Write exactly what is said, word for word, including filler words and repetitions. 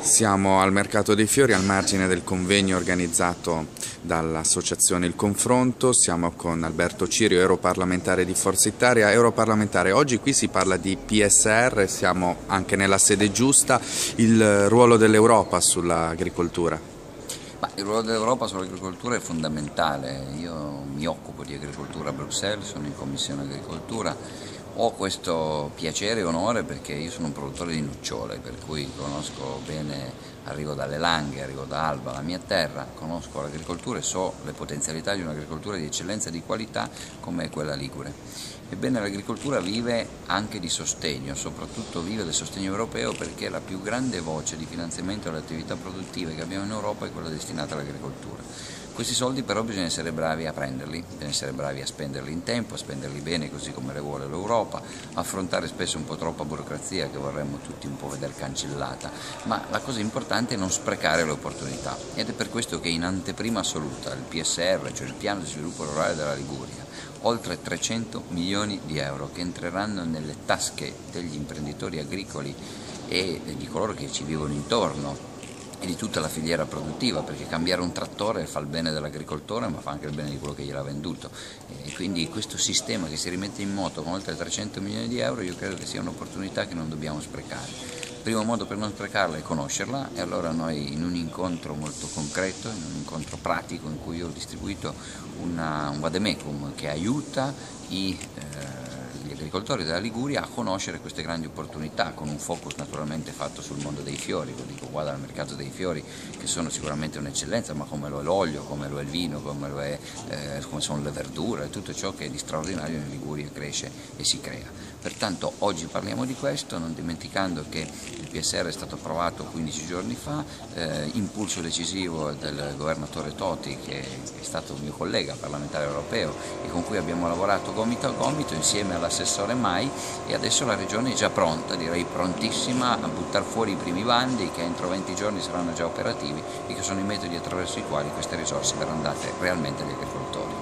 Siamo al Mercato dei Fiori, al margine del convegno organizzato dall'Associazione Il Confronto. Siamo con Alberto Cirio, europarlamentare di Forza Italia. Europarlamentare, oggi qui si parla di P S R, siamo anche nella sede giusta. Il ruolo dell'Europa sull'agricoltura. Ma il ruolo dell'Europa sull'agricoltura è fondamentale. Io mi occupo di agricoltura a Bruxelles, sono in Commissione Agricoltura. Ho questo piacere e onore perché io sono un produttore di nocciole, per cui conosco bene, arrivo dalle Langhe, arrivo da Alba, la mia terra, conosco l'agricoltura e so le potenzialità di un'agricoltura di eccellenza e di qualità come è quella ligure. Ebbene, l'agricoltura vive anche di sostegno, soprattutto vive del sostegno europeo, perché la più grande voce di finanziamento alle attività produttive che abbiamo in Europa è quella destinata all'agricoltura. Questi soldi però bisogna essere bravi a prenderli, bisogna essere bravi a spenderli in tempo, a spenderli bene così come le vuole l'Europa, affrontare spesso un po' troppa burocrazia che vorremmo tutti un po' vedere cancellata, ma la cosa importante è non sprecare le opportunità ed è per questo che in anteprima assoluta il P S R, cioè il piano di sviluppo rurale della Liguria, oltre trecento milioni di euro che entreranno nelle tasche degli imprenditori agricoli e di coloro che ci vivono intorno e di tutta la filiera produttiva, perché cambiare un trattore fa il bene dell'agricoltore ma fa anche il bene di quello che gliel'ha venduto, e quindi questo sistema che si rimette in moto con oltre trecento milioni di euro io credo che sia un'opportunità che non dobbiamo sprecare. Il primo modo per non sprecarla è conoscerla, e allora noi in un incontro molto concreto, in un incontro pratico in cui io ho distribuito una, un vademecum che aiuta i eh, gli agricoltori della Liguria a conoscere queste grandi opportunità, con un focus naturalmente fatto sul mondo dei fiori. Lo dico qua dal mercato dei fiori, che sono sicuramente un'eccellenza, ma come lo è l'olio, come lo è il vino, come, lo è, eh, come sono le verdure, tutto ciò che è di straordinario in Liguria cresce e si crea. Pertanto oggi parliamo di questo, non dimenticando che il P S R è stato approvato quindici giorni fa, eh, impulso decisivo del governatore Toti, che è stato un mio collega parlamentare europeo e con cui abbiamo lavorato gomito a gomito insieme all'assessore Mai, e adesso la Regione è già pronta, direi prontissima, a buttare fuori i primi bandi che entro venti giorni saranno già operativi e che sono i metodi attraverso i quali queste risorse verranno date realmente agli agricoltori.